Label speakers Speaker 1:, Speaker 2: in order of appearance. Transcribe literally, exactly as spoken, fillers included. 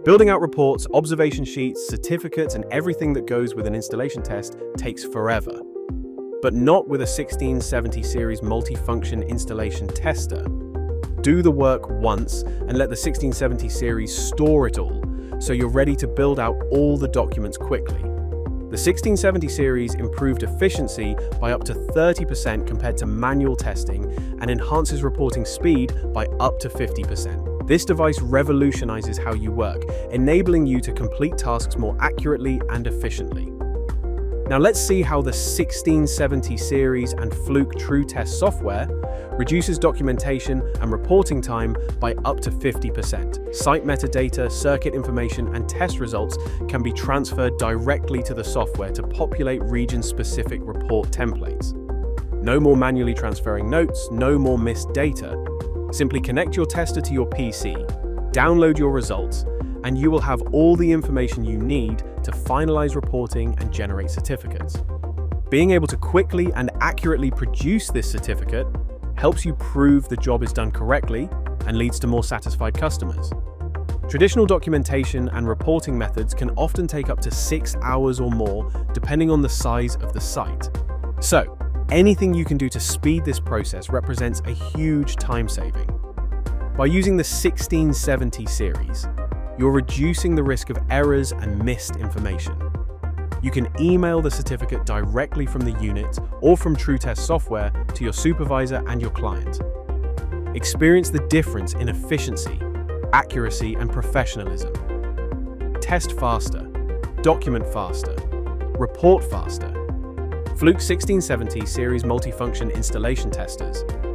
Speaker 1: Building out reports, observation sheets, certificates, and everything that goes with an installation test takes forever. But not with a sixteen seventy Series Multifunction Installation Tester. Do the work once and let the sixteen seventy series store it all, so you're ready to build out all the documents quickly. The sixteen seventy series improved efficiency by up to thirty percent compared to manual testing and enhances reporting speed by up to fifty percent. This device revolutionizes how you work, enabling you to complete tasks more accurately and efficiently. Now let's see how the sixteen seventy series and Fluke TrueTest software reduces documentation and reporting time by up to fifty percent. Site metadata, circuit information, and test results can be transferred directly to the software to populate region-specific report templates. No more manually transferring notes, no more missed data. Simply connect your tester to your P C, download your results, and you will have all the information you need to finalize reporting and generate certificates. Being able to quickly and accurately produce this certificate helps you prove the job is done correctly and leads to more satisfied customers. Traditional documentation and reporting methods can often take up to six hours or more, depending on the size of the site. So, anything you can do to speed this process represents a huge time saving. By using the sixteen seventy series, you're reducing the risk of errors and missed information. You can email the certificate directly from the unit or from TrueTest software to your supervisor and your client. Experience the difference in efficiency, accuracy, and professionalism. Test faster, document faster, report faster. Fluke sixteen seventy Series Multifunction Installation Testers.